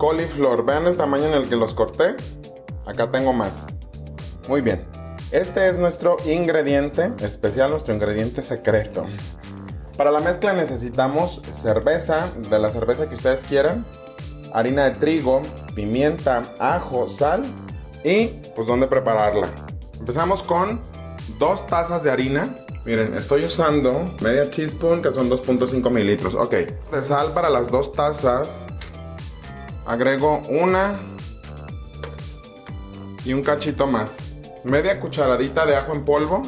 coliflor. Vean el tamaño en el que los corté. Acá tengo más. Muy bien. Este es nuestro ingrediente especial, nuestro ingrediente secreto. Para la mezcla necesitamos cerveza, de la cerveza que ustedes quieran, harina de trigo, pimienta, ajo, sal y pues dónde prepararla. Empezamos con 2 tazas de harina. Miren, estoy usando media teaspoon, que son 2.5 mililitros. Ok, de sal para las 2 tazas. Agrego una y un cachito más. Media cucharadita de ajo en polvo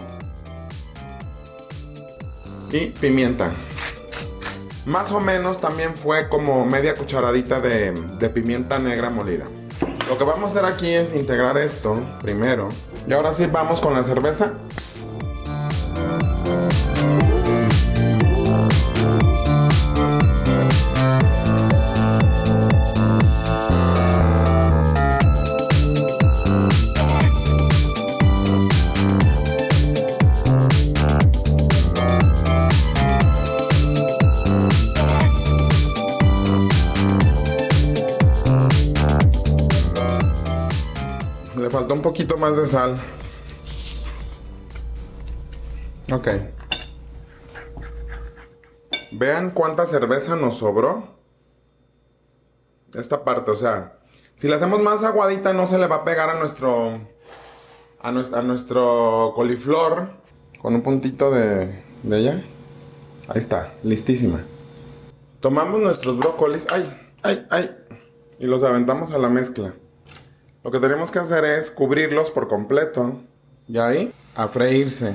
y pimienta. Más o menos también fue como media cucharadita de pimienta negra molida. Lo que vamos a hacer aquí es integrar esto primero. Y ahora sí vamos con la cerveza. Le faltó un poquito más de sal. Ok. Vean cuánta cerveza nos sobró. Esta parte, o sea, si la hacemos más aguadita no se le va a pegar a nuestro coliflor. Con un puntito de ella. Ahí está, listísima. Tomamos nuestros brócolis. ¡Ay! Y los aventamos a la mezcla. Lo que tenemos que hacer es cubrirlos por completo. Y ahí, a freírse.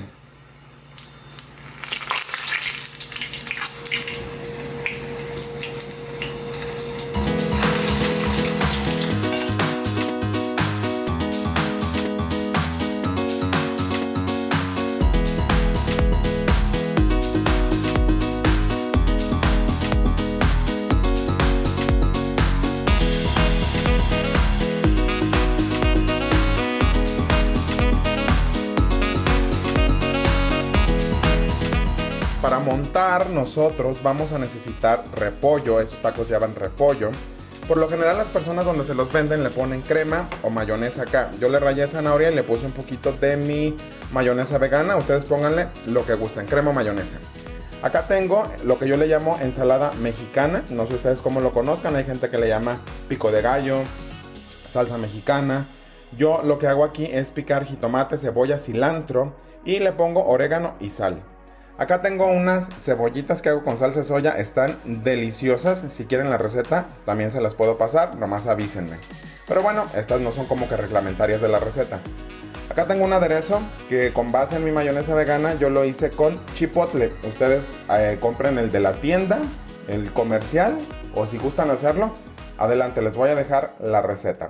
Para montar nosotros vamos a necesitar repollo. Estos tacos llevan repollo. Por lo general las personas donde se los venden le ponen crema o mayonesa acá. Yo le rayé zanahoria y le puse un poquito de mi mayonesa vegana. Ustedes pónganle lo que gusten, crema o mayonesa. Acá tengo lo que yo le llamo ensalada mexicana. No sé ustedes cómo lo conozcan. Hay gente que le llama pico de gallo, salsa mexicana. Yo lo que hago aquí es picar jitomate, cebolla, cilantro y le pongo orégano y sal. Acá tengo unas cebollitas que hago con salsa de soya, están deliciosas. Si quieren la receta también se las puedo pasar, nomás avísenme. Pero bueno, estas no son como que reglamentarias de la receta. Acá tengo un aderezo que con base en mi mayonesa vegana yo lo hice con chipotle. Ustedes compren el de la tienda, el comercial, o si gustan hacerlo, adelante, les voy a dejar la receta.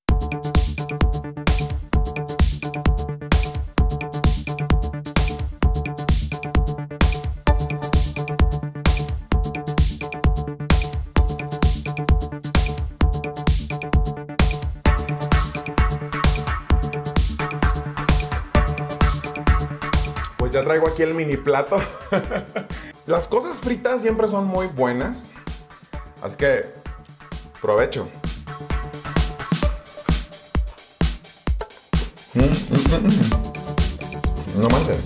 Pues ya traigo aquí el mini plato. Las cosas fritas siempre son muy buenas, así que provecho. No manches.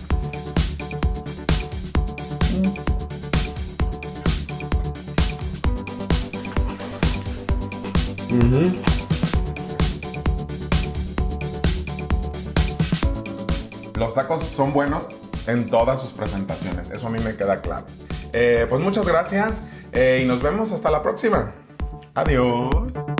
Los tacos son buenos en todas sus presentaciones, eso a mí me queda claro. Pues muchas gracias y nos vemos hasta la próxima. Adiós.